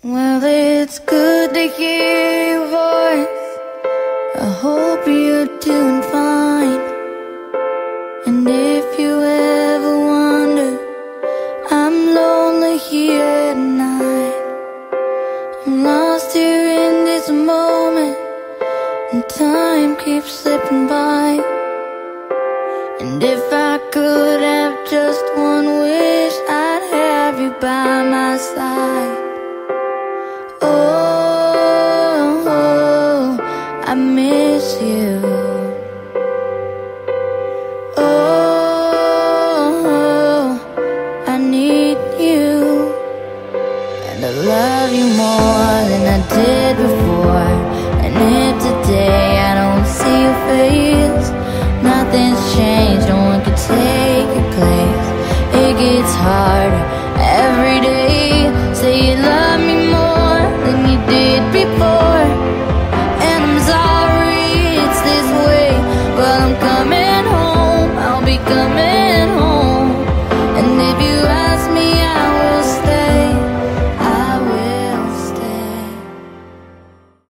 Well, it's good to hear your voice. I hope you're doing fine. And if you ever wonder, I'm lonely here at night. I'm lost here in this moment, and time keeps slipping by. And if I could have just one wish, I'd have you by my side. Oh, I miss you. Oh, I need you. And I love you more than I did before. And if today I don't see your face,